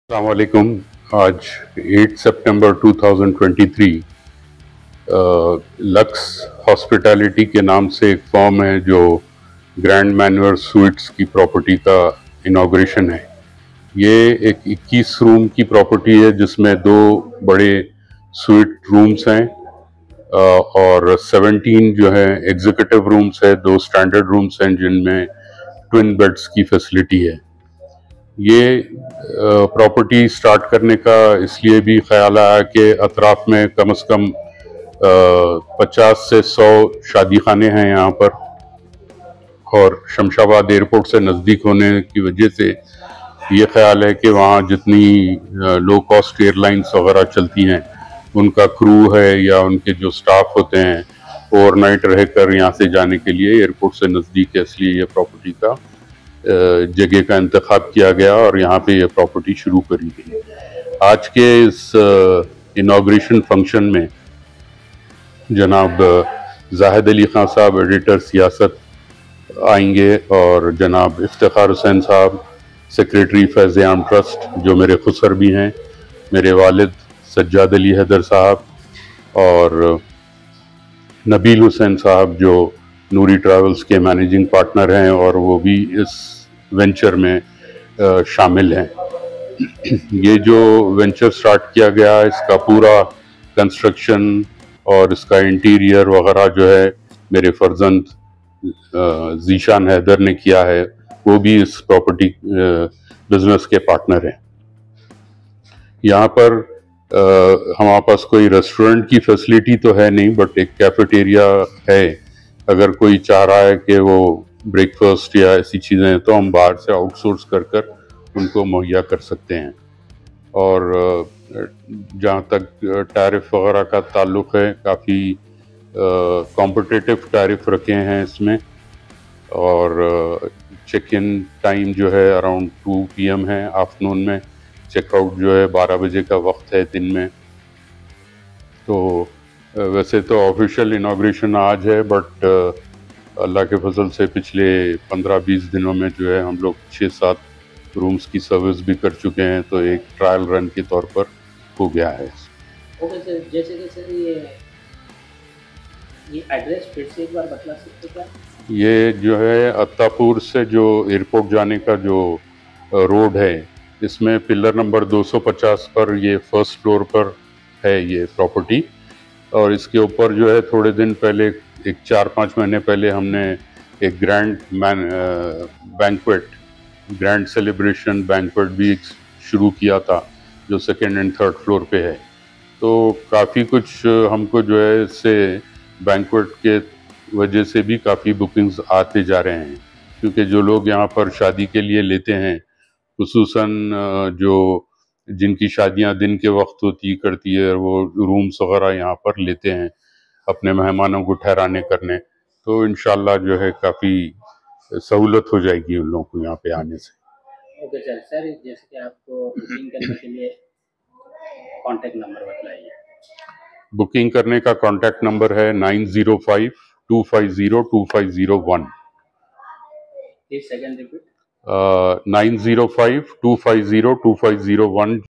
अस्सलाम वालेकुम। आज 8 सितंबर 2023 लक्स हॉस्पिटैलिटी के नाम से एक फॉर्म है जो ग्रैंड मैन्योर स्वीट्स की प्रॉपर्टी का इनॉग्रेशन है। ये एक 21 रूम की प्रॉपर्टी है जिसमें दो बड़े स्वीट रूम्स हैं और 17 जो है एग्जीक्यूटिव रूम्स है, दो स्टैंडर्ड रूम्स हैं जिनमें ट्विन बेड्स की फैसिलिटी है। ये प्रॉपर्टी स्टार्ट करने का इसलिए भी ख्याल आया कि अतराफ में कम से कम 50 से 100 शादी खाने हैं यहाँ पर, और शमशाबाद एयरपोर्ट से नज़दीक होने की वजह से ये ख्याल है कि वहाँ जितनी लो कॉस्ट एयरलाइंस वगैरह चलती हैं उनका क्रू है या उनके जो स्टाफ होते हैं ओवरनाइट रहकर यहाँ से जाने के लिए एयरपोर्ट से नज़दीक है, इसलिए ये प्रॉपर्टी का जगह का इंतखाब किया गया और यहाँ पे ये प्रॉपर्टी शुरू करी गई। आज के इस इनॉग्रेशन फंक्शन में जनाब जाहिद अली खान साहब एडिटर सियासत आएंगे और जनाब इफ्तिखार हुसैन साहब सेक्रेटरी फैज़-ए-आम ट्रस्ट जो मेरे खुसर भी हैं, मेरे वालिद सज्जाद अली हैदर साहब और नबील हुसैन साहब जो नूरी ट्रैवल्स के मैनेजिंग पार्टनर हैं और वो भी इस वेंचर में शामिल हैं। ये जो वेंचर स्टार्ट किया गया इसका पूरा कंस्ट्रक्शन और इसका इंटीरियर वगैरह जो है मेरे फर्जंद जीशान हैदर ने किया है, वो भी इस प्रॉपर्टी बिजनेस के पार्टनर हैं। यहाँ पर हमारे पास कोई रेस्टोरेंट की फैसिलिटी तो है नहीं, बट एक कैफेटेरिया है। अगर कोई चाह रहा है कि वो ब्रेकफास्ट या ऐसी चीज़ें तो हम बाहर से आउटसोर्स कर उनको मुहैया कर सकते हैं। और जहाँ तक टैरिफ वगैरह का ताल्लुक़ है, काफ़ी कॉम्पिटिटिव टैरिफ रखे हैं इसमें, और चेक इन टाइम जो है अराउंड 2 PM है आफ्टरनून में, चेकआउट जो है 12 बजे का वक्त है दिन में। तो वैसे तो ऑफिशियल इनॉग्रेशन आज है, बट अल्लाह के फजल से पिछले 15-20 दिनों में जो है हम लोग 6-7 रूम्स की सर्विस भी कर चुके हैं, तो एक ट्रायल रन के तौर पर हो गया है। ओके सर, जैसे कि सर ये एड्रेस फिर से एक बार बता सकते क्या? ये जो है अत्तापुर से जो एयरपोर्ट जाने का जो रोड है, इसमें पिलर नंबर 250 पर ये फर्स्ट फ्लोर पर है ये प्रॉपर्टी। और इसके ऊपर जो है थोड़े दिन पहले, एक 4-5 महीने पहले हमने एक ग्रैंड सेलिब्रेशन बैंक्वेट भी शुरू किया था जो 2nd एंड 3rd फ्लोर पे है। तो काफ़ी कुछ हमको जो है इससे बैंक्वेट के वजह से भी काफ़ी बुकिंग्स आते जा रहे हैं, क्योंकि जो लोग यहाँ पर शादी के लिए लेते हैं, खुसूसन जो जिनकी शादियां दिन के वक्त होती करती है, वो रूम्स वगैरह यहाँ पर लेते हैं अपने मेहमानों को ठहराने करने। तो इंशाल्लाह जो है काफ़ी सहूलत हो जाएगी उन लोगों को यहाँ पे आने से। ओके सर, जैसे कि आपको बुकिंग करने के लिए कॉन्टैक्ट नंबर बताइए। बुकिंग करने का कॉन्टैक्ट नंबर है 9052502501। Please second repeat. 9052502501।